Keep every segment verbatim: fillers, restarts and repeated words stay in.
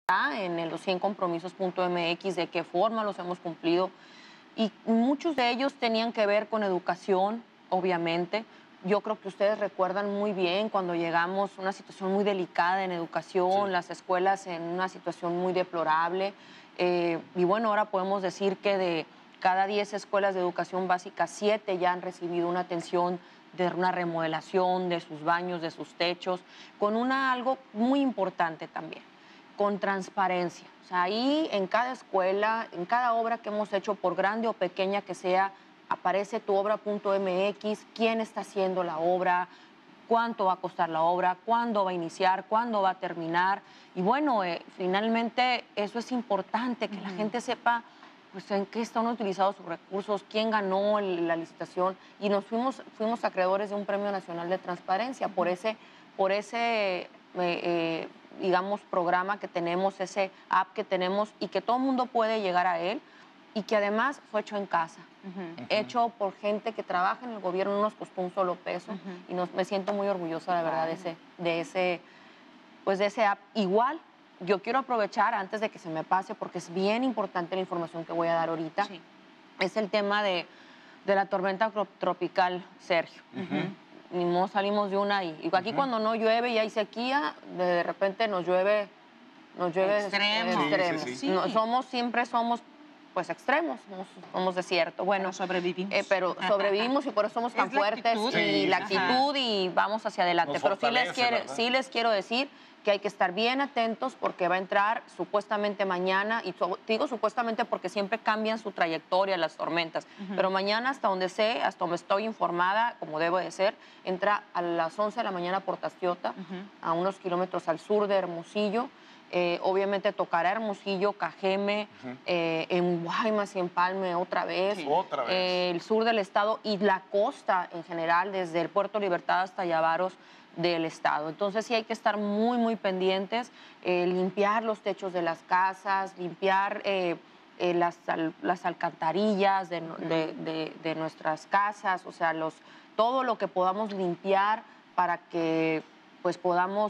en los cien compromisos punto m x, de qué forma los hemos cumplido. Y muchos de ellos tenían que ver con educación, obviamente. Yo creo que ustedes recuerdan muy bien cuando llegamos a una situación muy delicada en educación, sí. Las escuelas en una situación muy deplorable. Eh, y bueno, ahora podemos decir que de cada diez escuelas de educación básica, siete ya han recibido una atención de una remodelación de sus baños, de sus techos, con una, algo muy importante también, con transparencia. O sea, ahí en cada escuela, en cada obra que hemos hecho, por grande o pequeña que sea, aparece tu obra punto m x, quién está haciendo la obra, cuánto va a costar la obra, cuándo va a iniciar, cuándo va a terminar. Y bueno, eh, finalmente eso es importante, que uh-huh. la gente sepa pues, en qué están utilizados sus recursos, quién ganó el, la licitación. Y nos fuimos, fuimos acreedores de un Premio Nacional de Transparencia uh-huh. por ese, por ese eh, eh, digamos, programa que tenemos, ese app que tenemos y que todo el mundo puede llegar a él. Y que además fue hecho en casa, uh-huh. hecho por gente que trabaja en el gobierno, no nos costó un solo peso, uh-huh. y nos, me siento muy orgullosa, de verdad, de ese, de, ese, pues de ese app. Igual, yo quiero aprovechar, antes de que se me pase, porque es bien importante la información que voy a dar ahorita, sí. es el tema de, de la tormenta tropical Sergio. Uh-huh. Ni modo salimos de una y, y aquí uh-huh. cuando no llueve y hay sequía, de repente nos llueve, nos llueve extremo. extremos. Sí, sí, sí. No, somos, siempre somos pues extremos, somos, somos desierto. Bueno, pero sobrevivimos. Eh, pero sobrevivimos y por eso somos tan fuertes actitud. y Sí, la sí, actitud sí. y vamos hacia adelante. Nos pero sí les, fortalece, quiere, sí les quiero decir que hay que estar bien atentos porque va a entrar supuestamente mañana, y digo supuestamente porque siempre cambian su trayectoria las tormentas, uh-huh. pero mañana, hasta donde sé, hasta donde estoy informada, como debo de ser, entra a las once de la mañana por Tastiota, uh-huh. a unos kilómetros al sur de Hermosillo. Eh, obviamente tocará Hermosillo, Cajeme, uh-huh. eh, en Guaymas y Empalme otra vez, sí. otra vez. Eh, el sur del estado y la costa en general, desde el Puerto Libertad hasta Llavaros del estado. Entonces sí hay que estar muy, muy pendientes, eh, limpiar los techos de las casas, limpiar eh, eh, las, las alcantarillas de, uh-huh. de, de, de nuestras casas, o sea, los, todo lo que podamos limpiar para que pues podamos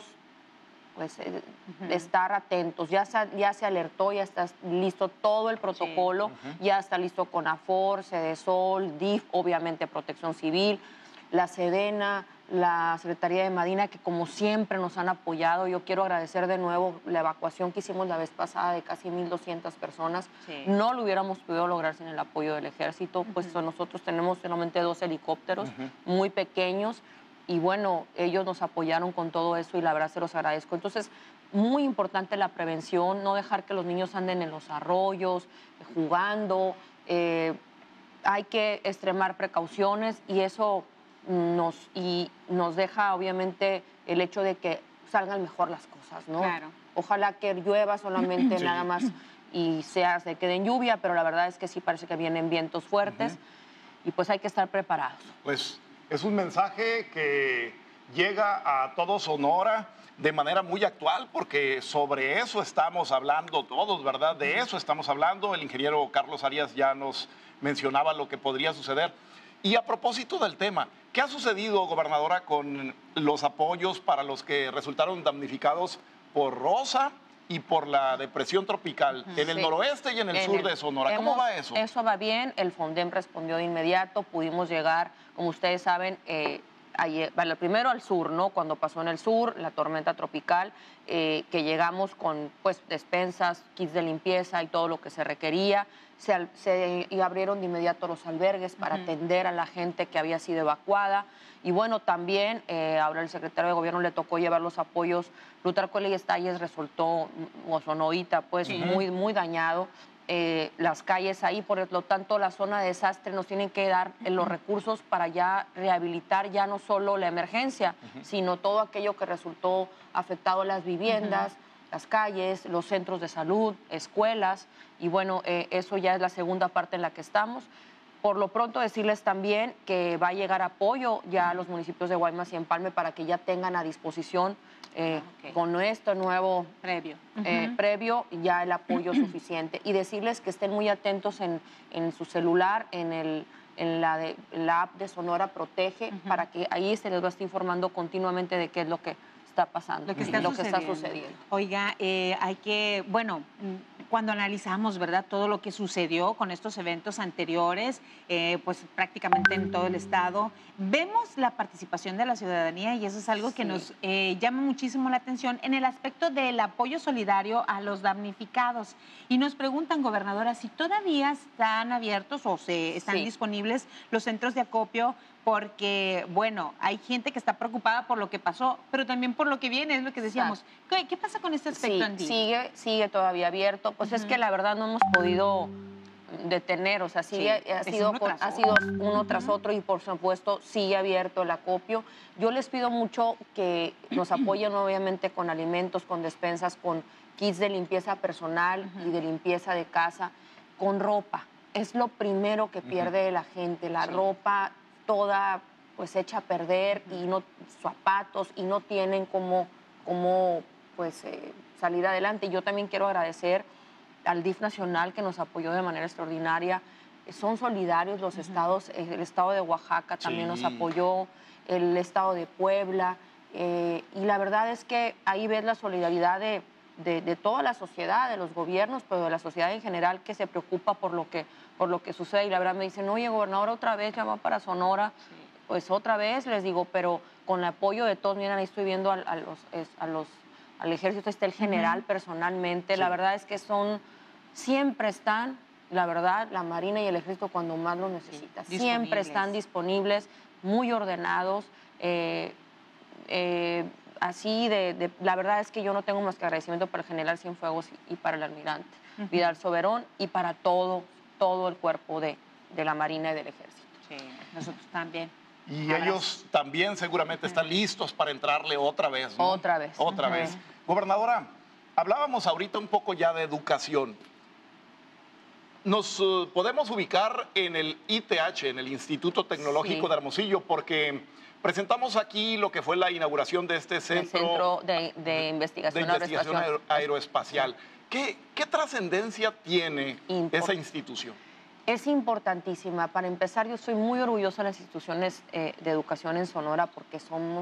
pues eh, uh-huh. estar atentos. Ya se, ya se alertó, ya está listo todo el protocolo, sí. uh-huh. ya está listo CONAFOR, Sedesol, D I F, obviamente Protección Civil, la Sedena, la Secretaría de Marina, que como siempre nos han apoyado. Yo quiero agradecer de nuevo la evacuación que hicimos la vez pasada de casi mil doscientas personas. Sí. No lo hubiéramos podido lograr sin el apoyo del Ejército, uh-huh. pues nosotros tenemos solamente dos helicópteros uh-huh. muy pequeños. Y bueno, ellos nos apoyaron con todo eso y la verdad se los agradezco. Entonces, muy importante la prevención, no dejar que los niños anden en los arroyos, jugando. Eh, hay que extremar precauciones y eso nos, y nos deja obviamente el hecho de que salgan mejor las cosas, ¿no? Claro. Ojalá que llueva solamente sí. nada más y sea, se quede en lluvia, pero la verdad es que sí parece que vienen vientos fuertes uh-huh. y pues hay que estar preparados. Pues es un mensaje que llega a todo Sonora de manera muy actual, porque sobre eso estamos hablando todos, ¿verdad? De eso estamos hablando. El ingeniero Carlos Arias ya nos mencionaba lo que podría suceder. Y a propósito del tema, ¿qué ha sucedido, gobernadora, con los apoyos para los que resultaron damnificados por Rosa y por la depresión tropical en el sí. noroeste y en el en sur el, de Sonora? ¿Cómo hemos, va eso? Eso va bien, el FONDEM respondió de inmediato, pudimos llegar, como ustedes saben, eh, ayer, bueno, primero al sur, ¿no? Cuando pasó en el sur la tormenta tropical, eh, que llegamos con pues despensas, kits de limpieza y todo lo que se requería. Se, se y abrieron de inmediato los albergues para uh-huh. atender a la gente que había sido evacuada. Y bueno, también eh, ahora el secretario de Gobierno le tocó llevar los apoyos. Plutarco Elías Calles resultó, o Sonoita, pues uh-huh. muy, muy dañado. Eh, las calles ahí, por lo tanto la zona de desastre nos tienen que dar eh, los recursos para ya rehabilitar ya no solo la emergencia, uh-huh. sino todo aquello que resultó afectado, las viviendas, uh-huh. las calles, los centros de salud, escuelas, y bueno, eh, eso ya es la segunda parte en la que estamos. Por lo pronto decirles también que va a llegar apoyo ya a los municipios de Guaymas y Empalme para que ya tengan a disposición eh, okay. con esto nuevo previo, eh, uh-huh. previo ya el apoyo suficiente. Y decirles que estén muy atentos en, en su celular, en, el, en, la de, en la app de Sonora Protege, uh-huh. para que ahí se les va a estar informando continuamente de qué es lo que está pasando, lo que está, lo sucediendo. que está sucediendo. Oiga, eh, hay que, bueno, cuando analizamos, ¿verdad?, todo lo que sucedió con estos eventos anteriores, eh, pues prácticamente en todo el estado, vemos la participación de la ciudadanía y eso es algo que Sí. nos eh, llama muchísimo la atención en el aspecto del apoyo solidario a los damnificados. Y nos preguntan, gobernadora, si todavía están abiertos o se están Sí. disponibles los centros de acopio, porque, bueno, hay gente que está preocupada por lo que pasó, pero también por lo que viene, es lo que decíamos. ¿Qué, qué pasa con este aspecto, Sí, Andy? sigue, sigue todavía abierto. Pues es que la verdad no hemos podido detener, o sea, sigue, Sí, ha, es sido, uno con- tras ha otro. sido uno tras otro y por supuesto sigue abierto el acopio. Yo les pido mucho que nos apoyen obviamente con alimentos, con despensas, con kits de limpieza personal y de limpieza de casa, con ropa. Es lo primero que pierde la gente, la Sí. ropa toda pues hecha a perder y no zapatos y no tienen cómo, cómo pues eh, salir adelante. Yo también quiero agradecer al D I F nacional que nos apoyó de manera extraordinaria. Son solidarios los estados, el estado de Oaxaca también Sí. nos apoyó, el estado de Puebla, eh, y la verdad es que ahí ves la solidaridad de, de, de toda la sociedad, de los gobiernos, pero de la sociedad en general que se preocupa por lo que, por lo que sucede. Y la verdad me dicen, oye, gobernador, otra vez ya va para Sonora. Sí. Pues otra vez les digo, pero con el apoyo de todos, miren, ahí estoy viendo a, a los, es- a los, al ejército, está el general personalmente. Sí. La verdad es que son, siempre están, la verdad, la Marina y el ejército cuando más lo necesita. Sí, Siempre disponibles. están disponibles, muy ordenados. eh, eh, así de, de- la verdad es que yo no tengo más que agradecimiento para el general Cienfuegos y, y para el almirante Vidal Soberón y para todo, todo el cuerpo de, de la Marina y del ejército. Sí, nosotros también. Y Abrazo. ellos también seguramente están listos para entrarle otra vez, ¿no? Otra vez. Otra Ujú. vez. Gobernadora, hablábamos ahorita un poco ya de educación. Nos eh, podemos ubicar en el I T H, en el Instituto Tecnológico Sí. de Hermosillo, porque presentamos aquí lo que fue la inauguración de este El centro, Centro de, de de Investigación, Investigación Aeroespacial. Aero- Aeroespacial. ¿Qué, qué trascendencia tiene Import- esa institución? Es importantísima. Para empezar, yo estoy muy orgullosa de las instituciones eh, de educación en Sonora porque somos,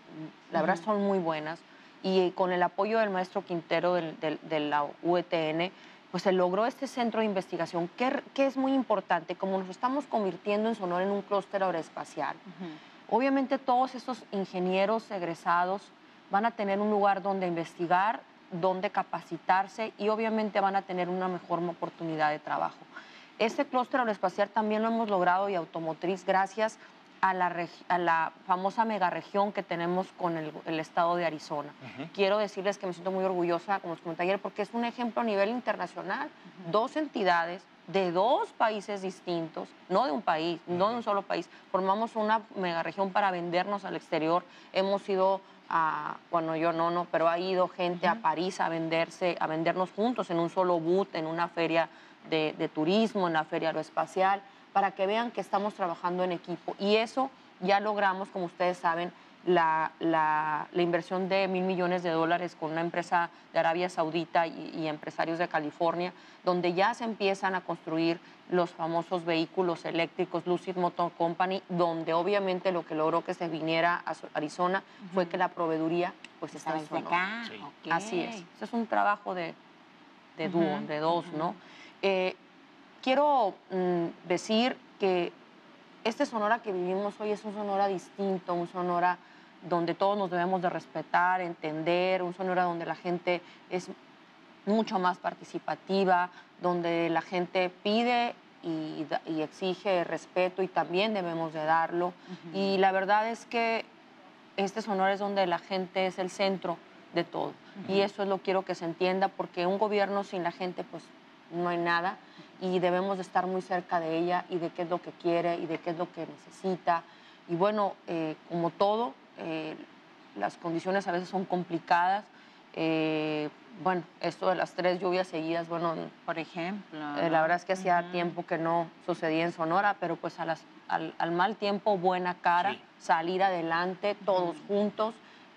la verdad, son muy buenas. Y con el apoyo del maestro Quintero del- del- de la U E T N, pues se logró este centro de investigación que, que es muy importante. Como nos estamos convirtiendo en Sonora en un clúster aeroespacial, obviamente todos estos ingenieros egresados van a tener un lugar donde investigar, donde capacitarse y obviamente van a tener una mejor oportunidad de trabajo. Este clúster aeroespacial también lo hemos logrado y automotriz gracias a la, regi- a la famosa megaregión que tenemos con el, el estado de Arizona. Quiero decirles que me siento muy orgullosa, como les comenté ayer, porque es un ejemplo a nivel internacional. Dos entidades de dos países distintos, no de un país, no de un solo país, formamos una megaregión para vendernos al exterior. Hemos ido a, bueno, yo no, no, pero ha ido gente a París a venderse, a vendernos juntos en un solo booth, en una feria de, de turismo, en la feria aeroespacial, para que vean que estamos trabajando en equipo. Y eso ya logramos, como ustedes saben, la, la, la inversión de mil millones de dólares con una empresa de Arabia Saudita y, y empresarios de California, donde ya se empiezan a construir los famosos vehículos eléctricos Lucid Motor Company, donde obviamente lo que logró que se viniera a Arizona fue que la proveeduría pues está en Desde Sonora. acá. Sí. Ok. Así es. Ese es un trabajo de, de dúo, Ujú, de dos, ¿no? Eh, quiero mm, decir que este Sonora que vivimos hoy es un Sonora distinto, un Sonora donde todos nos debemos de respetar, entender, un Sonora donde la gente es mucho más participativa, donde la gente pide y, da- y exige respeto y también debemos de darlo. Y la verdad es que este Sonora es donde la gente es el centro de todo. Y eso es lo que quiero que se entienda, porque un gobierno sin la gente, pues no hay nada. Y debemos de estar muy cerca de ella y de qué es lo que quiere y de qué es lo que necesita. Y bueno, eh, como todo, eh, las condiciones a veces son complicadas. Eh, bueno, esto de las tres lluvias seguidas, bueno, Por ejemplo. eh, ¿no? la verdad es que hacía Ujú. tiempo que no sucedía en Sonora, pero pues a las- al, al mal tiempo, buena cara, Sí. salir adelante todos juntos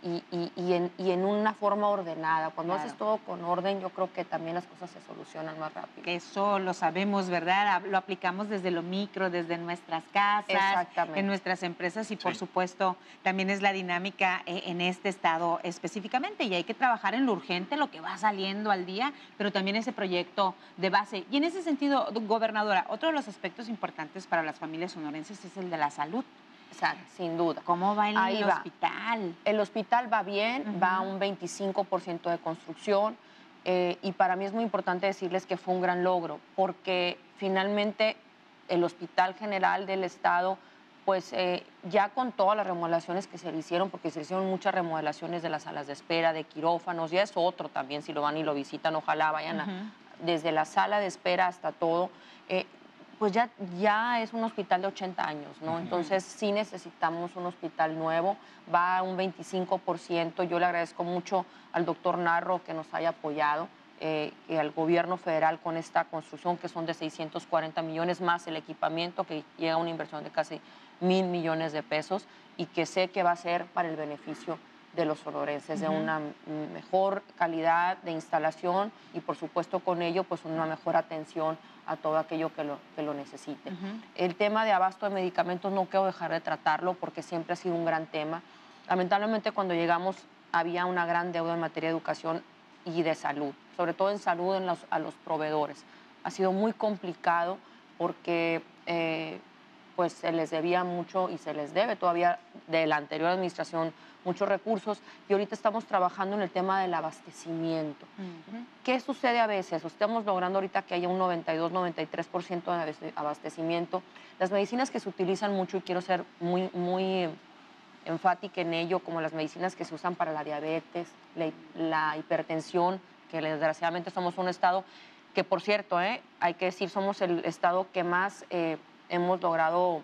y, y, y, en, y en una forma ordenada. Cuando Claro. haces todo con orden, yo creo que también las cosas se solucionan más rápido. Eso lo sabemos, ¿verdad? Lo aplicamos desde lo micro, desde nuestras casas, Exactamente. en nuestras empresas y, por Sí. supuesto, también es la dinámica eh, en este estado específicamente, y hay que trabajar en lo urgente, lo que va saliendo al día, pero también ese proyecto de base. Y en ese sentido, gobernadora, otro de los aspectos importantes para las familias sonorenses es el de la salud. Exacto, sin duda. ¿Cómo va el Ahí va. hospital? El hospital va bien, Ujú. va a un veinticinco por ciento de construcción, eh, y para mí es muy importante decirles que fue un gran logro, porque finalmente el Hospital General del Estado, pues eh, ya con todas las remodelaciones que se le hicieron, porque se hicieron muchas remodelaciones de las salas de espera, de quirófanos, ya es otro también, si lo van y lo visitan, ojalá vayan a- Ujú. desde la sala de espera hasta todo. eh, pues ya, ya es un hospital de ochenta años, ¿no? Ujú. Entonces sí necesitamos un hospital nuevo, va a un veinticinco por ciento. Yo le agradezco mucho al doctor Narro que nos haya apoyado, eh, y al gobierno federal con esta construcción, que son de seiscientos cuarenta millones, más el equipamiento, que llega a una inversión de casi mil millones de pesos, y que sé que va a ser para el beneficio de los sonorenses, de Ujú. una mm, mejor calidad de instalación y, por supuesto, con ello, pues una mejor atención a todo aquello que lo, que lo necesite. Ujú. El tema de abasto de medicamentos no quiero dejar de tratarlo porque siempre ha sido un gran tema. Lamentablemente, cuando llegamos había una gran deuda en materia de educación y de salud, sobre todo en salud en los, a los proveedores. Ha sido muy complicado porque eh, pues se les debía mucho y se les debe todavía de la anterior administración muchos recursos, y ahorita estamos trabajando en el tema del abastecimiento. Ujú. ¿Qué sucede a veces? Estamos logrando ahorita que haya un noventa y dos, noventa y tres por ciento de abastec- abastecimiento. Las medicinas que se utilizan mucho, y quiero ser muy, muy enfática en ello, como las medicinas que se usan para la diabetes, la, la hipertensión, que desgraciadamente somos un estado que, por cierto, eh, hay que decir, somos el estado que más eh, hemos logrado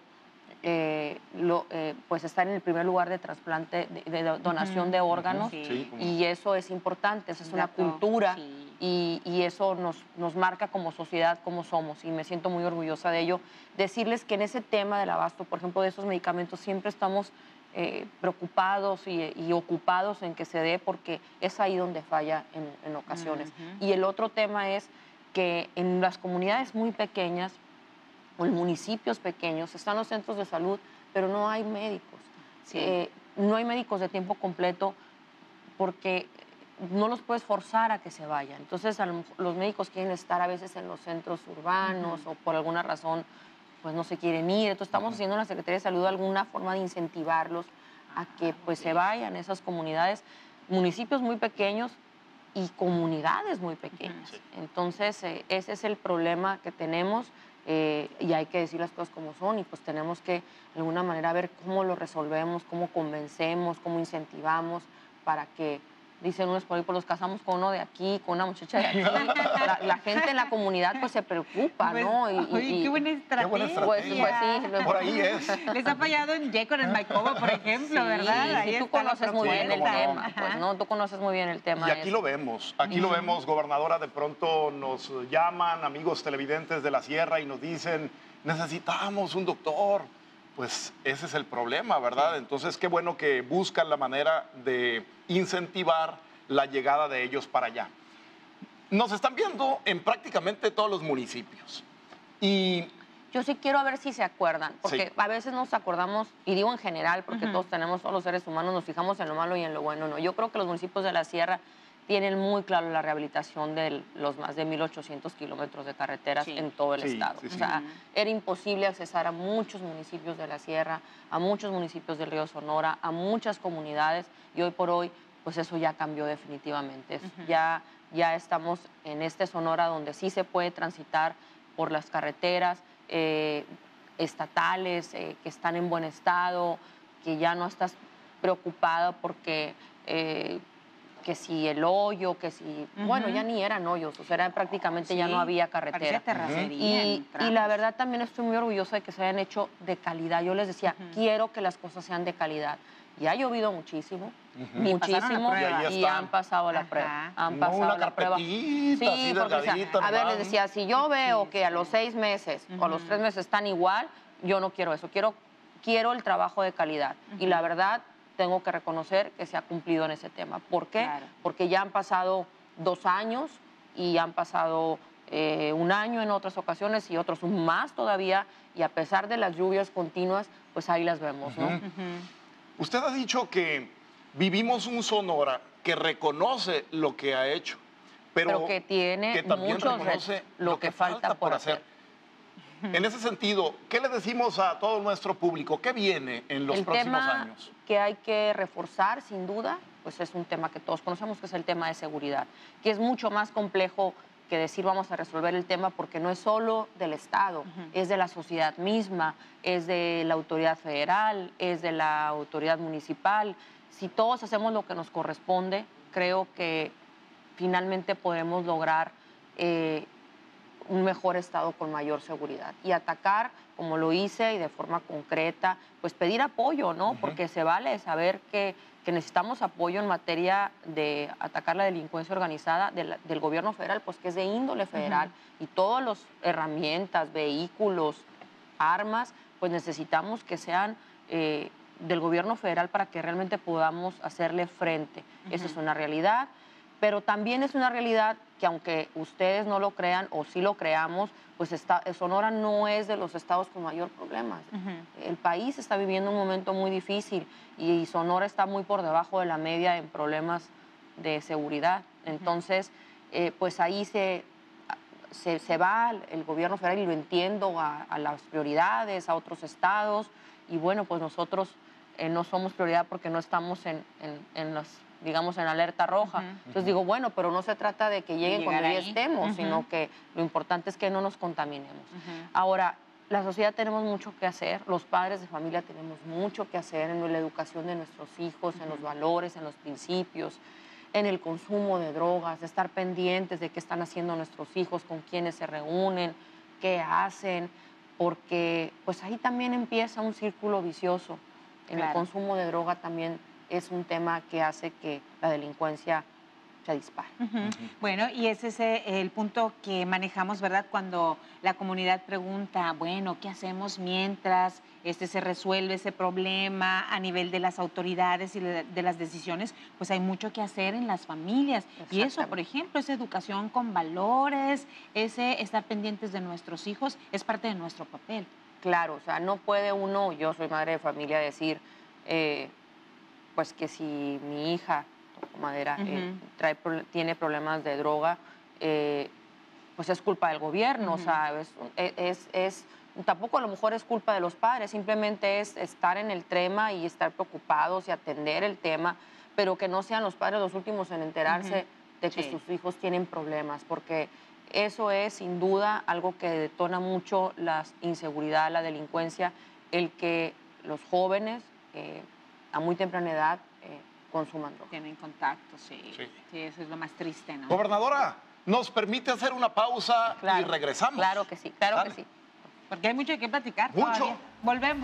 eh, lo, eh, pues estar en el primer lugar de trasplante, de, de donación Ujú. de órganos, Sí. Sí, como- y eso es importante, esa es una Dato, cultura, sí. y, y eso nos, nos marca como sociedad cómo somos, y me siento muy orgullosa de ello. Decirles que en ese tema del abasto, por ejemplo, de esos medicamentos, siempre estamos eh, preocupados y, y ocupados en que se dé, porque es ahí donde falla en, en ocasiones. Ujú. Y el otro tema es que en las comunidades muy pequeñas o en municipios pequeños están los centros de salud, pero no hay médicos. Sí. Eh, no hay médicos de tiempo completo porque no los puedes forzar a que se vayan. Entonces, a lo mejor los médicos quieren estar a veces en los centros urbanos, Ujú. o por alguna razón pues no se quieren ir. Entonces, estamos Ujú. haciendo en la Secretaría de Salud alguna forma de incentivarlos a que pues se vayan a esas comunidades, municipios muy pequeños y comunidades muy pequeñas. Sí. Entonces, eh, ese es el problema que tenemos, eh, y hay que decir las cosas como son, y pues tenemos que de alguna manera ver cómo lo resolvemos, cómo convencemos, cómo incentivamos para que, dicen unos por ahí, pues los casamos con uno de aquí, con una muchacha de aquí. La, la gente en la comunidad pues se preocupa, Pues, ¿no? Y, y- oye, y- qué buena estrategia. Qué buena pues, estrategia. pues sí, lo- Por ahí es. Les ha fallado en Yecor, en Maicoba, por ejemplo, Sí, ¿verdad? sí, Ahí tú está la conoces muy bien el propuesta. tema, Ajá. pues, ¿no? Tú conoces muy bien el tema. Y aquí ese. lo vemos, aquí lo Ujú. vemos, gobernadora, de pronto nos llaman amigos televidentes de la sierra y nos dicen, necesitamos un doctor. Pues ese es el problema, ¿verdad? Entonces, qué bueno que buscan la manera de incentivar la llegada de ellos para allá. Nos están viendo en prácticamente todos los municipios. Y Yo sí quiero ver si se acuerdan, porque Sí. a veces nos acordamos, y digo en general, porque Ujú. todos tenemos, todos los seres humanos, nos fijamos en lo malo y en lo bueno, ¿no? Yo creo que los municipios de la sierra tienen muy claro la rehabilitación de los más de mil ochocientos kilómetros de carreteras Sí. en todo el Sí, estado. sí, sí. O sea, Ujú. era imposible accesar a muchos municipios de la sierra, a muchos municipios del río Sonora, a muchas comunidades, y hoy por hoy, pues eso ya cambió definitivamente. Es- Ujú. ya, ya estamos en este Sonora donde sí se puede transitar por las carreteras eh, estatales, eh, que están en buen estado, que ya no estás preocupada porque eh, que si el hoyo, que si... Ujú. Bueno, ya ni eran hoyos, o sea, era prácticamente ya Sí, no había parecía carretera. terracería Y, en y tramos. la verdad también estoy muy orgullosa de que se hayan hecho de calidad. Yo les decía, Ujú. quiero que las cosas sean de calidad. Y ha llovido muchísimo, Ujú. Y pasaron la muchísimo, prueba. Y ahí y están. han pasado la Ajá. prueba. Han No pasado una la prueba. carpetita así porque, o sea, delgadita a ver, nomás. les decía, si yo veo Sí, que a sí. los seis meses o a los Ujú. tres meses están igual, yo no quiero eso. Quiero, quiero el trabajo de calidad. Y la Ujú. verdad, tengo que reconocer que se ha cumplido en ese tema. ¿Por qué? Claro. Porque ya han pasado dos años y han pasado eh, un año en otras ocasiones y otros más todavía, y a pesar de las lluvias continuas, pues ahí las vemos, ¿no? Uh-huh. Uh-huh. Usted ha dicho que vivimos un Sonora que reconoce lo que ha hecho, pero, pero que tiene que también muchos reconoce retos, lo, lo que, que falta, falta por hacer. hacer. En ese sentido, ¿qué le decimos a todo nuestro público? ¿Qué viene en los el próximos tema años? Que hay que reforzar, sin duda, pues es un tema que todos conocemos, que es el tema de seguridad, que es mucho más complejo que decir vamos a resolver el tema, porque no es solo del Estado, uh-huh. es de la sociedad misma, es de la autoridad federal, es de la autoridad municipal. Si todos hacemos lo que nos corresponde, creo que finalmente podemos lograr eh, un mejor Estado con mayor seguridad. Y atacar, como lo hice, y de forma concreta, pues pedir apoyo, ¿no? Uh-huh. Porque se vale saber que, que necesitamos apoyo en materia de atacar la delincuencia organizada de la, del gobierno federal, pues que es de índole federal. Uh-huh. Y todas las herramientas, vehículos, armas, pues necesitamos que sean eh, del gobierno federal para que realmente podamos hacerle frente. Uh-huh. Esa es una realidad. Pero también es una realidad que, aunque ustedes no lo crean o sí lo creamos, pues está, Sonora no es de los estados con mayor problemas. Uh-huh. El país está viviendo un momento muy difícil y Sonora está muy por debajo de la media en problemas de seguridad. Entonces, eh, pues ahí se, se, se va el gobierno federal, y lo entiendo, a, a las prioridades, a otros estados. Y bueno, pues nosotros eh, no somos prioridad porque no estamos en, en, en las... digamos, en alerta roja. Uh-huh. Entonces digo, bueno, pero no se trata de que lleguen cuando ya estemos, uh-huh. sino que lo importante es que no nos contaminemos. Uh-huh. Ahora, la sociedad tenemos mucho que hacer, los padres de familia tenemos mucho que hacer en la educación de nuestros hijos, uh-huh. en los valores, en los principios, en el consumo de drogas, de estar pendientes de qué están haciendo nuestros hijos, con quiénes se reúnen, qué hacen, porque pues ahí también empieza un círculo vicioso. En claro. el consumo de droga también es un tema que hace que la delincuencia se dispare. Uh-huh. Uh-huh. Bueno, y ese es el punto que manejamos, ¿verdad? Cuando la comunidad pregunta, bueno, ¿qué hacemos mientras este, se resuelve ese problema a nivel de las autoridades y de las decisiones? Pues hay mucho que hacer en las familias. Y eso, por ejemplo, esa educación con valores, ese estar pendientes de nuestros hijos, es parte de nuestro papel. Claro, o sea, no puede uno, yo soy madre de familia, decir... Eh, pues que si mi hija, toco madera, uh-huh. eh, trae, tiene problemas de droga, eh, pues es culpa del gobierno, uh-huh. o sea, es, es, es, tampoco a lo mejor es culpa de los padres, simplemente es estar en el tema y estar preocupados y atender el tema, pero que no sean los padres los últimos en enterarse uh-huh. de que sí. sus hijos tienen problemas, porque eso es sin duda algo que detona mucho la inseguridad, la delincuencia, el que los jóvenes... Eh, a muy temprana edad eh, consuman droga. Tienen contacto, sí. sí. Sí, eso es lo más triste, ¿no? Gobernadora, ¿nos permite hacer una pausa claro, y regresamos? Claro que sí, claro ¿Sale? que sí. Porque hay mucho que platicar Mucho. Todavía. Volvemos.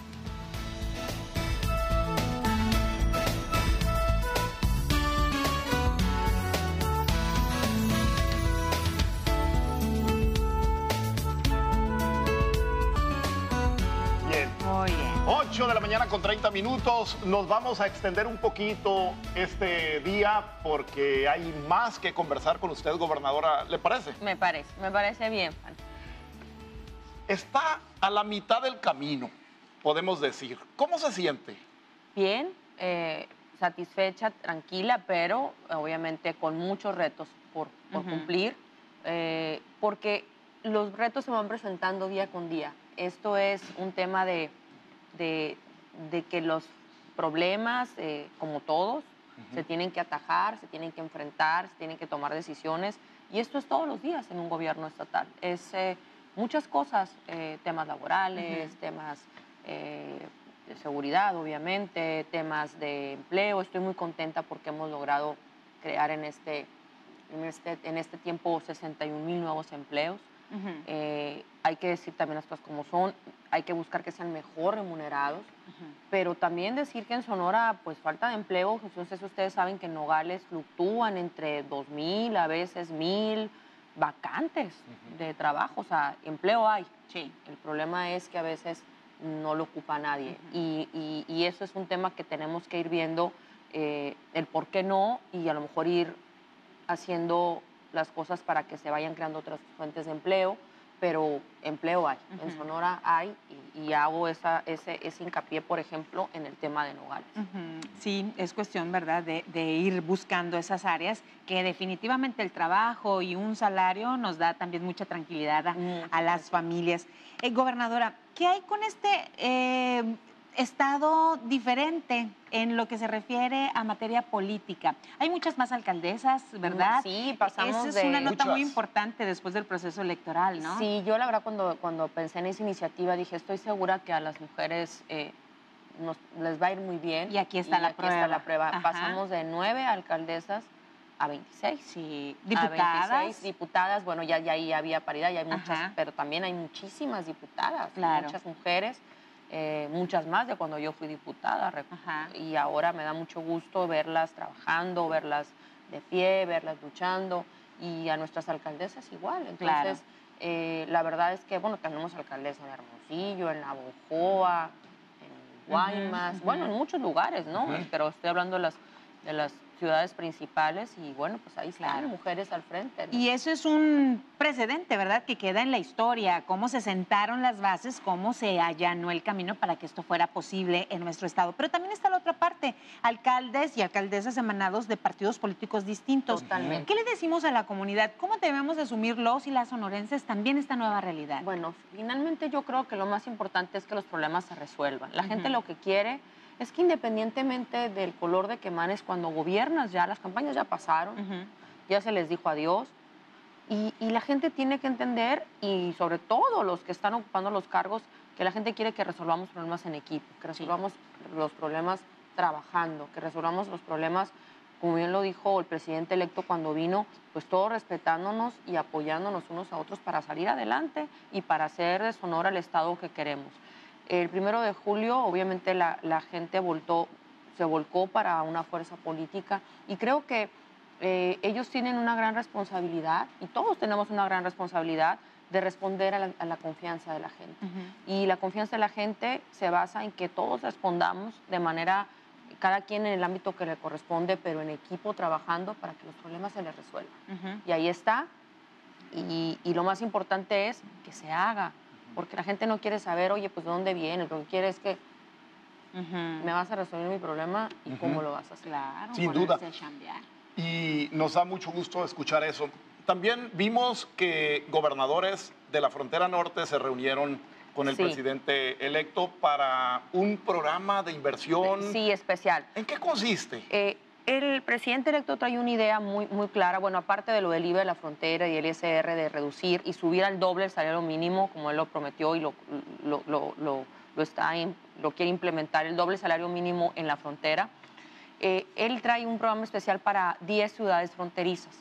ocho de la mañana con treinta minutos. Nos vamos a extender un poquito este día porque hay más que conversar con usted, gobernadora. ¿Le parece? Me parece, me parece bien, Juan. Está a la mitad del camino, podemos decir. ¿Cómo se siente? Bien, eh, satisfecha, tranquila, pero obviamente con muchos retos por, por uh-huh. cumplir, eh, porque los retos se van presentando día con día. Esto es un tema de... De, de que los problemas, eh, como todos, uh-huh. se tienen que atajar, se tienen que enfrentar, se tienen que tomar decisiones, y esto es todos los días en un gobierno estatal. Es eh, muchas cosas, eh, temas laborales, uh-huh. temas eh, de seguridad, obviamente, temas de empleo. Estoy muy contenta porque hemos logrado crear en este, en este, en este tiempo sesenta y un mil nuevos empleos. Uh-huh. eh, hay que decir también las cosas como son, hay que buscar que sean mejor remunerados, uh-huh. pero también decir que en Sonora pues falta de empleo. Entonces ustedes saben que en Nogales fluctúan entre dos mil, a veces mil vacantes uh-huh. de trabajo, o sea, empleo hay. Sí. El problema es que a veces no lo ocupa nadie. Ujú. y, y, y eso es un tema que tenemos que ir viendo, eh, el por qué no, y a lo mejor ir haciendo las cosas para que se vayan creando otras fuentes de empleo, pero empleo hay. Ujú. En Sonora hay, y, y hago esa, ese, ese hincapié, por ejemplo, en el tema de Nogales. Ujú. Sí, es cuestión, ¿verdad?, de, de ir buscando esas áreas que definitivamente el trabajo y un salario nos da también mucha tranquilidad a, Mucha a las tranquilidad. familias. Eh, gobernadora, ¿qué hay con este eh, estado diferente en lo que se refiere a materia política? Hay muchas más alcaldesas, ¿verdad? Sí, pasamos Esa es de... una nota muy Muchas. importante después del proceso electoral, ¿no? Sí, yo la verdad cuando, cuando pensé en esa iniciativa dije, estoy segura que a las mujeres eh, nos, les va a ir muy bien. Y aquí está la aquí está la prueba. prueba. Ajá. Pasamos de nueve alcaldesas a veintiséis. Sí, A diputadas. veintiséis diputadas, bueno, ya, ya ahí había paridad, ya hay muchas, Ajá. pero también hay muchísimas diputadas, Claro. muchas mujeres, eh, muchas más de cuando yo fui diputada. Ajá. Y ahora me da mucho gusto verlas trabajando, verlas de pie, verlas luchando, y a nuestras alcaldesas igual. Entonces, Claro. eh, la verdad es que, bueno, tenemos alcaldesa en Hermosillo, en Navojoa, en Guaymas, Ujú, bueno, ujú. en muchos lugares, ¿no? Ujú. Pero estoy hablando de las, de las ciudades principales, y bueno, pues ahí están Claro. mujeres al frente, ¿no? Y eso es un precedente, ¿verdad?, que queda en la historia, cómo se sentaron las bases, cómo se allanó el camino para que esto fuera posible en nuestro estado. Pero también está la otra parte, alcaldes y alcaldesas emanados de partidos políticos distintos. Totalmente. ¿Qué le decimos a la comunidad? ¿Cómo debemos asumir los y las sonorenses también esta nueva realidad? Bueno, finalmente yo creo que lo más importante es que los problemas se resuelvan. La gente Ujú. lo que quiere es que, independientemente del color de que emanes, cuando gobiernas ya, las campañas ya pasaron, Ujú. ya se les dijo adiós, y, y la gente tiene que entender, y sobre todo los que están ocupando los cargos, que la gente quiere que resolvamos problemas en equipo, que resolvamos los problemas trabajando, que resolvamos los problemas, como bien lo dijo el presidente electo cuando vino, pues todos respetándonos y apoyándonos unos a otros para salir adelante y para hacer de Sonora el estado que queremos. El primero de julio, obviamente, la, la gente voltó, se volcó para una fuerza política, y creo que eh, ellos tienen una gran responsabilidad, y todos tenemos una gran responsabilidad de responder a la, a la confianza de la gente. Ujú. Y la confianza de la gente se basa en que todos respondamos de manera, cada quien en el ámbito que le corresponde, pero en equipo, trabajando para que los problemas se les resuelvan. Ujú. Y ahí está. Y, y lo más importante es que se haga, porque la gente no quiere saber, oye, pues de dónde viene, lo que quiere es que Ujú. me vas a resolver mi problema y Ujú. cómo lo vas a hacer. Claro, Sin ponerse duda. a chambear. Y nos da mucho gusto escuchar eso. También vimos que gobernadores de la frontera norte se reunieron con el Sí. presidente electo para un programa de inversión. Sí, especial. ¿En qué consiste? Eh, el presidente electo trae una idea muy, muy clara, bueno, aparte de lo del I V A de la frontera y el I S R de reducir y subir al doble el salario mínimo, como él lo prometió y lo, lo, lo, lo, lo está, lo quiere implementar, el doble salario mínimo en la frontera. Eh, él trae un programa especial para diez ciudades fronterizas,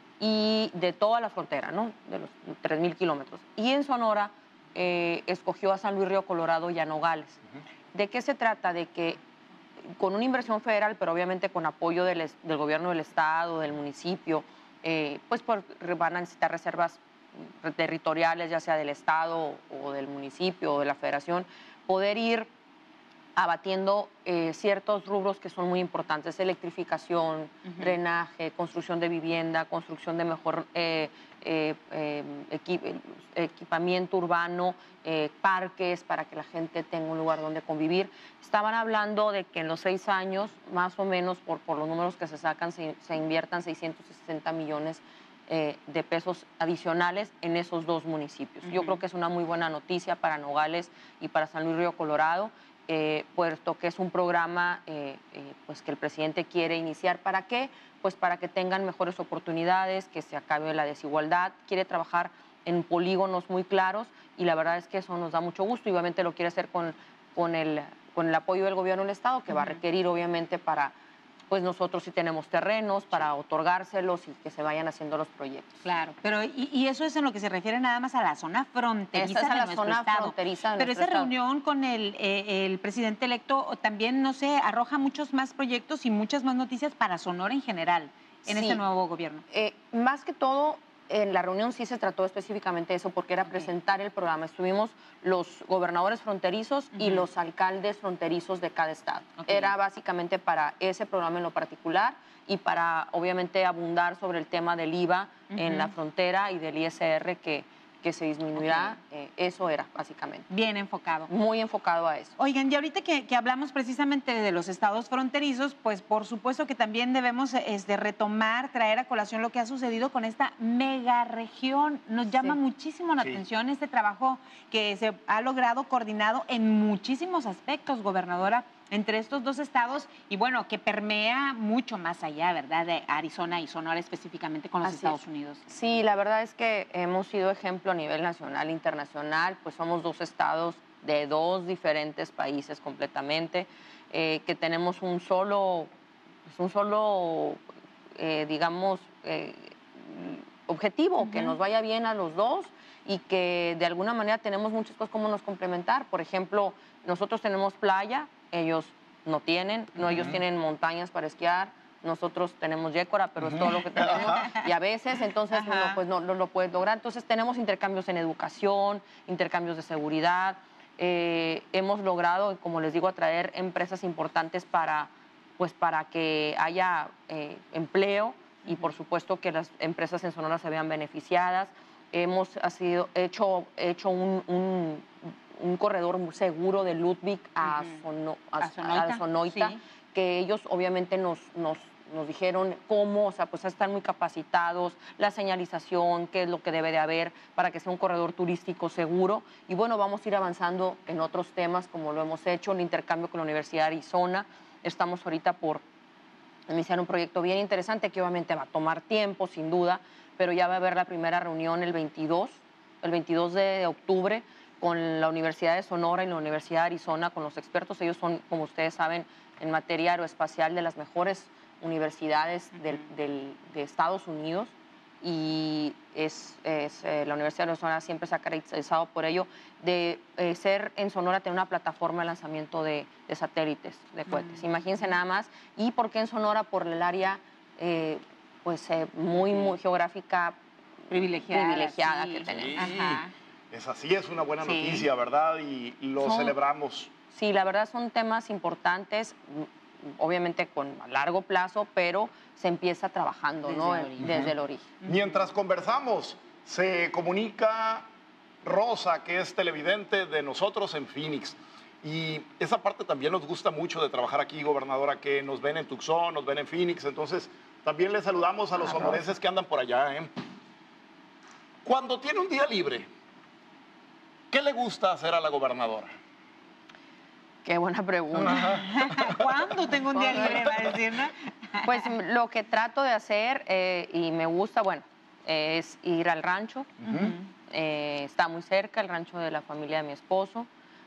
y de toda la frontera, ¿no? De los tres mil kilómetros. Y en Sonora eh, escogió a San Luis Río Colorado y a Nogales. Ujú. ¿De qué se trata? De que con una inversión federal, pero obviamente con apoyo del, del gobierno del estado, del municipio, eh, pues por, van a necesitar reservas territoriales, ya sea del estado o del municipio o de la federación, poder ir abatiendo eh, ciertos rubros que son muy importantes: electrificación, Ujú. drenaje, construcción de vivienda, construcción de mejor eh, eh, eh, equi equipamiento urbano, eh, parques para que la gente tenga un lugar donde convivir. Estaban hablando de que en los seis años, más o menos, por, por los números que se sacan, se, se inviertan seiscientos sesenta millones eh, de pesos adicionales en esos dos municipios. Ujú. Yo creo que es una muy buena noticia para Nogales y para San Luis Río Colorado. Eh, puesto que es un programa eh, eh, pues que el presidente quiere iniciar. ¿Para qué? Pues para que tengan mejores oportunidades, que se acabe la desigualdad. Quiere trabajar en polígonos muy claros, y la verdad es que eso nos da mucho gusto, y obviamente lo quiere hacer con, con, el, con el apoyo del gobierno del estado, que va a Ujú. requerir obviamente para, pues nosotros sí tenemos terrenos para otorgárselos y que se vayan haciendo los proyectos. Claro, pero y, y eso es en lo que se refiere nada más a la zona fronteriza Esa es a de la nuestro zona estado. fronteriza de Pero nuestro esa estado. reunión con el, eh, el presidente electo también, no sé, arroja muchos más proyectos y muchas más noticias para Sonora en general en Sí. este nuevo gobierno. Eh, más que todo, en la reunión sí se trató específicamente de eso, porque era Ok. presentar el programa. Estuvimos los gobernadores fronterizos y Ujú. los alcaldes fronterizos de cada estado. Ok. Era básicamente para ese programa en lo particular y para, obviamente, abundar sobre el tema del I V A en la Ujú. frontera y del I S R que, que se disminuirá. Ok. Eh, eso era, básicamente. Bien enfocado. Muy enfocado a eso. Oigan, y ahorita que, que hablamos precisamente de los estados fronterizos, pues por supuesto que también debemos este, retomar, traer a colación lo que ha sucedido con esta mega región. Nos llama Sí. muchísimo la Sí. atención este trabajo que se ha logrado coordinado en muchísimos aspectos, gobernadora, entre estos dos estados y bueno, que permea mucho más allá, ¿verdad? De Arizona y Sonora específicamente con los Así Estados es. Unidos. Sí, la verdad es que hemos sido ejemplo a nivel nacional e internacional, pues somos dos estados de dos diferentes países completamente, eh, que tenemos un solo, pues un solo eh, digamos, eh, objetivo, que Ujú. nos vaya bien a los dos y que de alguna manera tenemos muchas cosas como nos complementar. Por ejemplo, nosotros tenemos playa, ellos no tienen, no, ellos Ujú. tienen montañas para esquiar, nosotros tenemos yécora, pero es Ujú. todo lo que tenemos. Ajá. Y a veces, entonces, Ajá. uno pues no, no lo puede lograr. Entonces, tenemos intercambios en educación, intercambios de seguridad. Eh, hemos logrado, como les digo, atraer empresas importantes para, pues, para que haya eh, empleo y, por supuesto, que las empresas en Sonora se vean beneficiadas. Hemos ha sido, hecho, hecho un, un, un corredor muy seguro de Ludwig a, Ujú. Sono- a, A Sonoita, a Sonoita, sí. que ellos obviamente nos, nos, nos dijeron cómo, o sea, pues están muy capacitados, la señalización, qué es lo que debe de haber para que sea un corredor turístico seguro. Y bueno, vamos a ir avanzando en otros temas como lo hemos hecho, el intercambio con la Universidad de Arizona. Estamos ahorita por iniciar un proyecto bien interesante que obviamente va a tomar tiempo, sin duda, pero ya va a haber la primera reunión el veintidós, el veintidós de octubre con la Universidad de Sonora y la Universidad de Arizona, con los expertos. Ellos son, como ustedes saben, en materia aeroespacial de las mejores universidades del, Ujú. del, de Estados Unidos y es, es eh, la Universidad de Sonora siempre se ha caracterizado por ello, de eh, ser en Sonora, tener una plataforma de lanzamiento de, de satélites, de cohetes. Mm. Imagínense nada más. ¿Y por qué en Sonora? Por el área eh, pues, eh, muy, Ujú. muy geográfica Privilegiada. privilegiada sí. que tenemos. Sí, Ajá. es así, es una buena Sí. noticia, ¿verdad? Y lo Son- celebramos. Sí, la verdad son temas importantes, mm, obviamente con a largo plazo, pero se empieza trabajando, Desde ¿no? el En- origen. Desde el origen. Mientras conversamos, se comunica Rosa, que es televidente de nosotros en Phoenix. Y esa parte también nos gusta mucho de trabajar aquí, gobernadora, que nos ven en Tucson, nos ven en Phoenix. Entonces, también le saludamos a los Ah, sonorenses que andan por allá. ¿eh? Cuando tiene un día libre, ¿qué le gusta hacer a la gobernadora? Qué buena pregunta. ¿Cuándo tengo un día libre? Va a decir, ¿no? Pues m- lo que trato de hacer eh, y me gusta, bueno, es ir al rancho. Ujú. Eh, está muy cerca el rancho de la familia de mi esposo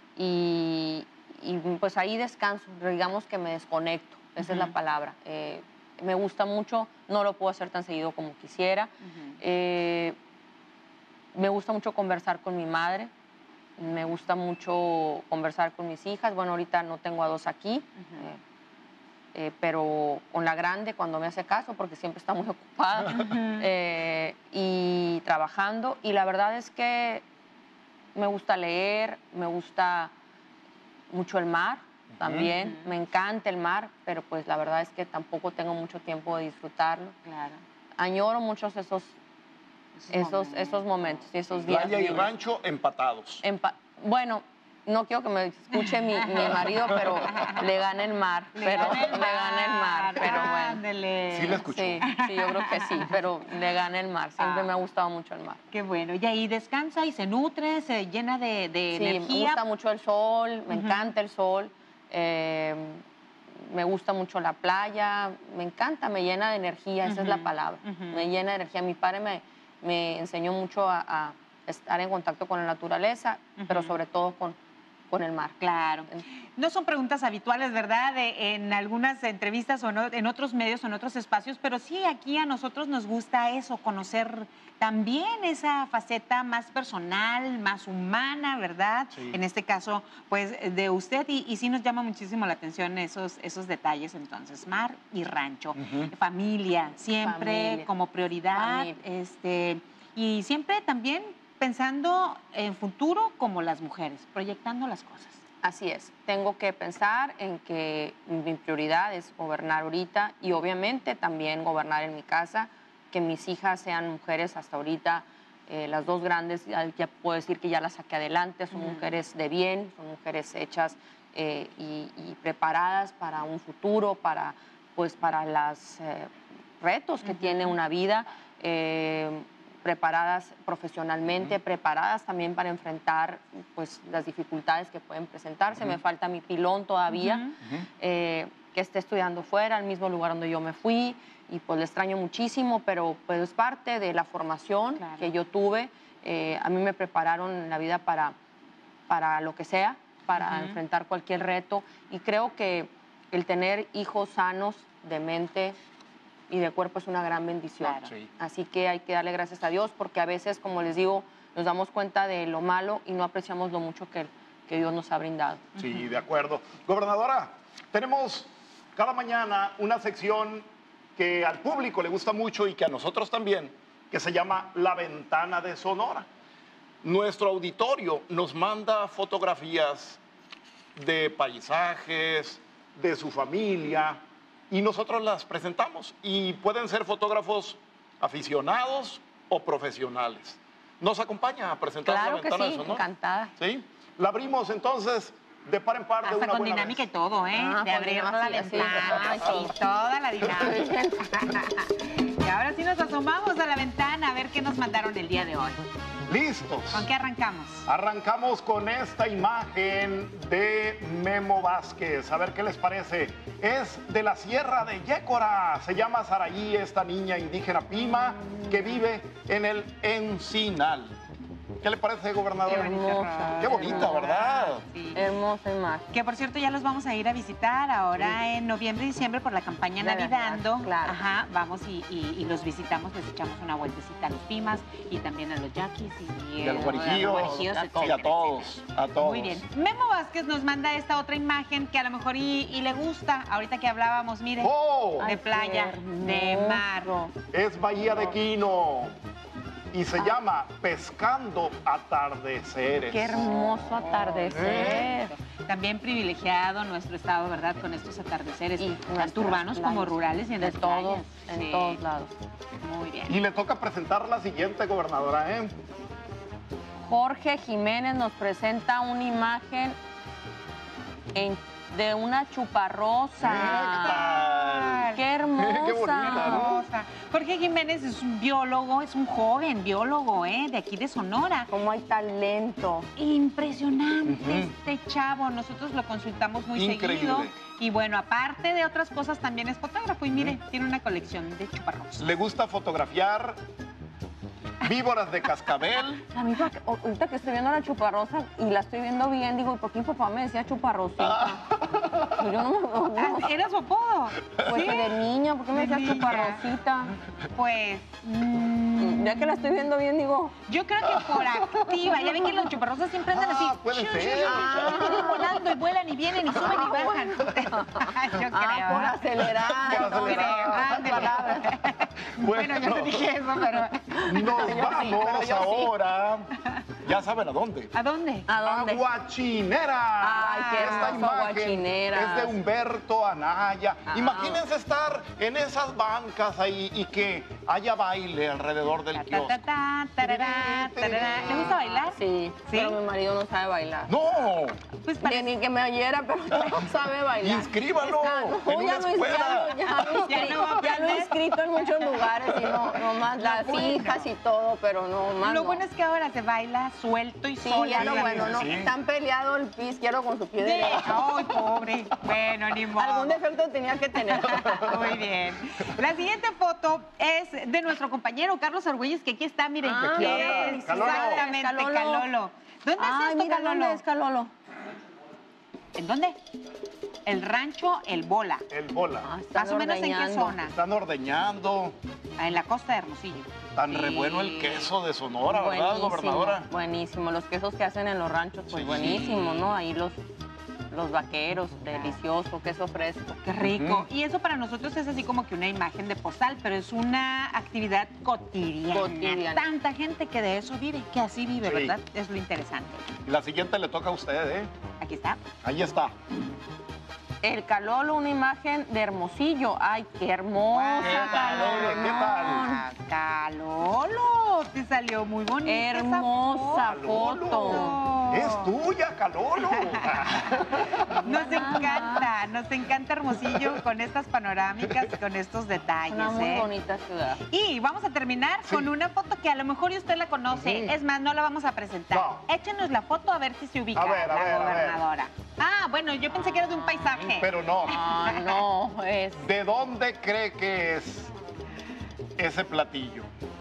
y, y, pues ahí descanso, digamos que me desconecto, esa es la Ujú. palabra. Eh, me gusta mucho, no lo puedo hacer tan seguido como quisiera. Ujú. Eh, me gusta mucho conversar con mi madre, me gusta mucho conversar con mis hijas. Bueno, ahorita no tengo a dos aquí, Ujú. eh, eh, pero con la grande cuando me hace caso, porque siempre está muy ocupada Ujú. eh, y trabajando. Y la verdad es que me gusta leer, me gusta mucho el mar también, Ujú. me encanta el mar, pero pues la verdad es que tampoco tengo mucho tiempo de disfrutarlo. Claro. Añoro muchos esos, esos, esos momentos y esos días Playa y libres. rancho empatados. Empa- bueno, no quiero que me escuche mi, mi marido, pero le gana el mar, Le pero gana el le gana el mar, pero bueno. Ándele. Sí, le escuchó. Sí, sí, yo creo que sí, pero le gana el mar. Siempre Ah. me ha gustado mucho el mar. Qué bueno. Y ahí descansa y se nutre, se llena de, de Sí, me energía. gusta mucho el sol, me Ujú. encanta el sol, eh, me gusta mucho la playa, me encanta, me llena de energía, esa es la Ujú, palabra. ujú. Me llena de energía. Mi padre me, me enseñó mucho a, a estar en contacto con la naturaleza, pero Ujú. sobre todo con, con el mar. Claro. No son preguntas habituales, ¿verdad? De- en algunas entrevistas o no- en otros medios o en otros espacios, pero sí aquí a nosotros nos gusta eso, conocer también esa faceta más personal, más humana, ¿verdad? Sí. En este caso, pues de usted y, y sí nos llama muchísimo la atención esos, esos detalles entonces, mar y rancho, Ujú. familia, siempre Familia. como prioridad, Familia. este... y siempre también pensando en futuro como las mujeres, proyectando las cosas. Así es, tengo que pensar en que mi prioridad es gobernar ahorita y obviamente también gobernar en mi casa, que mis hijas sean mujeres hasta ahorita, eh, las dos grandes, ya, ya puedo decir que ya las saqué adelante, son mm. mujeres de bien, son mujeres hechas eh, y, y preparadas para un futuro, para, pues, para los eh, retos que uh-huh. tiene una vida. Eh, preparadas profesionalmente, uh-huh. preparadas también para enfrentar pues, las dificultades que pueden presentarse. Uh-huh. Me falta mi pilón todavía, uh-huh. eh, que esté estudiando fuera, al mismo lugar donde yo me fui, y pues le extraño muchísimo, pero pues, es parte de la formación claro. que yo tuve. Eh, a mí me prepararon en la vida para, para lo que sea, para uh-huh. enfrentar cualquier reto, y creo que el tener hijos sanos de mente y de cuerpo es una gran bendición. Claro. Sí. Así que hay que darle gracias a Dios, porque a veces, como les digo, nos damos cuenta de lo malo y no apreciamos lo mucho que, que Dios nos ha brindado. Sí, de acuerdo. Gobernadora, tenemos cada mañana una sección que al público le gusta mucho y que a nosotros también, que se llama La Ventana de Sonora. Nuestro auditorio nos manda fotografías de paisajes, de su familia, y nosotros las presentamos, y pueden ser fotógrafos aficionados o profesionales. ¿Nos acompaña a presentar claro La Ventana que sí, de Sonora? Encantada. ¿Sí? La abrimos entonces de par en par. Hasta de una con buena dinámica vez. y todo, ¿eh? Ah, de abrir la ventana, sí, toda la dinámica. Y ahora sí nos asomamos a la ventana a ver qué nos mandaron el día de hoy. ¿Listos? ¿Con qué arrancamos? Arrancamos con esta imagen de Memo Vázquez. A ver qué les parece. Es de la Sierra de Yécora. Se llama Saraí, esta niña indígena Pima que vive en el Encinal. ¿Qué le parece, gobernadora? Hermosa. Qué bonita, ¿verdad? Sí. Hermosa imagen. Que por cierto ya los vamos a ir a visitar ahora sí. en noviembre y diciembre por la campaña de Navidando. Verdad, claro. Ajá, vamos y, y, y los visitamos, les echamos una vueltecita a los Pimas y también a los yaquis y, y a los guarijíos, y a todos, a todos. Muy bien. Memo Vázquez nos manda esta otra imagen que a lo mejor y, y le gusta, ahorita que hablábamos, mire, oh, de playa, de mar. Es Bahía de Quino. Y se ah. llama Pescando Atardeceres. Qué hermoso atardecer. ¿Eh? También privilegiado nuestro estado, ¿verdad? Con estos atardeceres, y tanto urbanos playas. Como rurales y en de las todos, playas. En sí. todos lados. Muy bien. Y le toca presentar la siguiente, gobernadora, ¿eh? Jorge Jiménez nos presenta una imagen en, de una chuparrosa. ¿Qué, ¡Qué hermosa! ¡Qué bonita, ¿no? Jorge Jiménez es un biólogo, es un joven biólogo, ¿eh? De aquí de Sonora. Cómo hay talento. Impresionante Uh-huh. este chavo. Nosotros lo consultamos muy Increíble. seguido. Y bueno, aparte de otras cosas, también es fotógrafo. Y mire, uh-huh. tiene una colección de chuparrosas. Le gusta fotografiar víboras de cascabel. A mí, ahorita que estoy viendo la chuparrosa y la estoy viendo bien, digo, ¿y por qué mi papá me decía chuparrosita? Pues yo no, no, no. ¿Era su apodo? Pues ¿Sí? de niña, ¿por qué me De decía niña. chuparrosita? Pues... Mmm, ya que la estoy viendo bien, digo... Yo creo que por activa. Ya ven que los chuparrosas siempre andan Ah, así. puede Shu, ser. shu, shu, shu, shu, volando y vuelan y vienen y suben y bajan. Yo creo. Ah, por acelerar. Por no, acelerar. no, Ándele. palabras. Bueno, yo no dije eso, pero... Nos Yo sí, vamos pero yo sí. ahora. Ya saben a dónde. ¿A dónde? ¿A dónde? Aguachinera. Ay, qué Esta hermoso, imagen Aguachinera. es de Humberto Anaya. Ah. Imagínense estar en esas bancas ahí y que haya baile alrededor del Ta, ta, kiosco. ta, ta, tarará, tarará. ¿Le gusta bailar? Sí, ¿Sí? pero mi marido no sabe bailar. No, Pues Ni, parece... ni que me oyera, pero no sabe bailar. inscríbalo No, en ya una lo, escuela. ya, lo- ya lo Ya no va a inscri- ya lo he aprender. inscrito en muchos lugares y no, no más las bueno. hijas y todo, pero no más. Lo no. bueno es que ahora se baila suelto y Sí, solo. ya lo Sí, bueno, no. sí. Tan peleado el pie izquierdo con su pie De... derecho. Ay, pobre. Bueno, ni modo. Algún defecto tenía que tener. Muy bien. La siguiente foto es de nuestro compañero Carlos Argüelles, que aquí está, miren. Ah, aquí que anda, es Calolo. exactamente, Calolo. Calolo. ¿Dónde Ay, es esto, mira, Calolo? ¿dónde es Calolo? ¿En dónde? El rancho El Bola. El bola. Ah, están Más o menos en qué ordeñando. zona. Están ordeñando. Ah, en la costa de Hermosillo. Tan Sí. re bueno el queso de Sonora, ¿verdad, Buenísimo, gobernadora? buenísimo. Los quesos que hacen en los ranchos, pues Sí. buenísimo, ¿no? Ahí los, los vaqueros, delicioso, queso fresco. Qué rico. Ujú. Y eso para nosotros es así como que una imagen de postal, pero es una actividad cotidiana. Cotidiana. Tanta gente que de eso vive, que así vive, Sí. ¿verdad? Es lo interesante. Y la siguiente le toca a usted, ¿eh? Aquí está. Ahí está. El calolo, una imagen de Hermosillo. Ay, qué hermosa, ¿Qué tal, Calolo. oye? ¿Qué tal? Ah, Calolo, te salió muy bonita esa Hermosa Calolo. foto. Es tuya, Calolo. Nos encanta, nos encanta Hermosillo con estas panorámicas y con estos detalles. Una muy ¿eh? bonita ciudad. Y vamos a terminar Sí. con una foto que a lo mejor y usted la conoce. Ujú. Es más, no la vamos a presentar. No. Échenos la foto a ver si se ubica A ver, a la ver, a ver. gobernadora. Ah, bueno, yo pensé que era de un paisaje. Pero no. Ah, no, es... ¿De dónde cree que es ese platillo?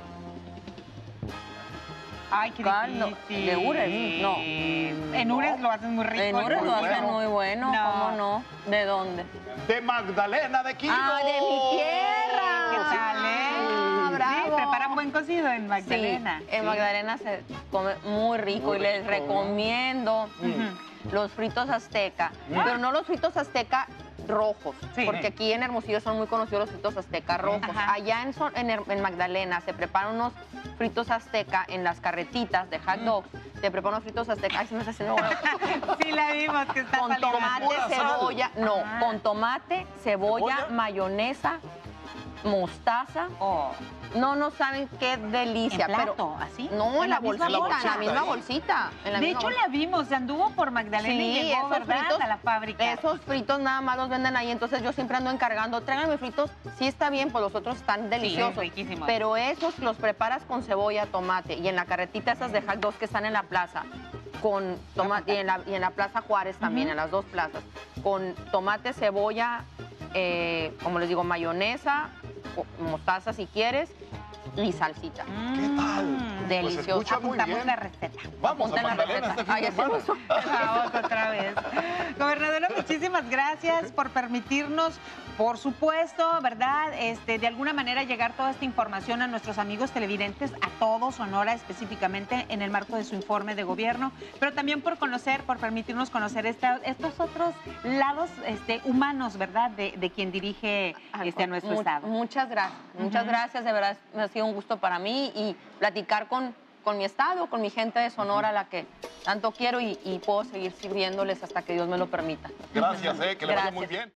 Ay, qué Caldo. difícil. ¿De Ures? No. En Ures lo hacen muy rico. En Ures muy lo hacen bueno. muy bueno, No. ¿cómo no? ¿De dónde? De Magdalena de Quino. Ah, de mi tierra. ¿Qué tal, eh? Ah, Sí, bravo. preparan buen cocido en Magdalena. Sí, en Magdalena se come muy rico Muy y les rico. recomiendo Ujú. los fritos azteca, pero no los fritos azteca rojos, Sí. porque aquí en Hermosillo son muy conocidos los fritos azteca rojos. Ajá. Allá en, Son- en, Her- en Magdalena se preparan unos fritos azteca en las carretitas de hot dogs. Se preparan unos fritos azteca. Ay, se me está haciendo bueno. Sí, la vimos que está Con salivando. tomate, pura sal. cebolla, no, Ah. con tomate, cebolla, ¿Cebolla? mayonesa, mostaza. Oh, No, no saben qué delicia. ¿en plato? pero ¿Así? No, en la, misma bolsita, en la bolsita, misma ¿eh? bolsita. En la De misma hecho, bolsita. la vimos, se anduvo por Magdalena y Sí, llegó, esos ¿verdad? fritos, A la fábrica. esos fritos nada más los venden ahí, entonces yo siempre ando encargando, tráiganme fritos, sí está bien, pues los otros están deliciosos. riquísimos. Pero esos los preparas con cebolla, tomate y en la carretita esas de hot dogs que están en la plaza, con tomate, y en la, y en la Plaza Juárez también, Ujú. en las dos plazas, con tomate, cebolla, eh, como les digo, mayonesa, o- mostaza si quieres, y salsita. ¿Qué tal? Mm, Delicioso. Pues escucha muy Apuntamos bien. la receta. Vamos a Apunta en la Magdalena receta. este fin Ay, de hacemos semana. Vamos otra vez. Gobernadora, muchísimas gracias por permitirnos, por supuesto, ¿verdad? Este, de alguna manera llegar toda esta información a nuestros amigos televidentes, a todos, Sonora específicamente, en el marco de su informe de gobierno, pero también por conocer, por permitirnos conocer esta- estos otros lados este, humanos, ¿verdad? De, de quien dirige este, a nuestro Mu- estado. Muchas gracias, muchas Ujú. gracias, de verdad ha sido un gusto para mí y platicar con, con mi estado, con mi gente de Sonora, a la que tanto quiero y, y puedo seguir sirviéndoles hasta que Dios me lo permita. Gracias, eh, que le vaya muy Gracias. bien.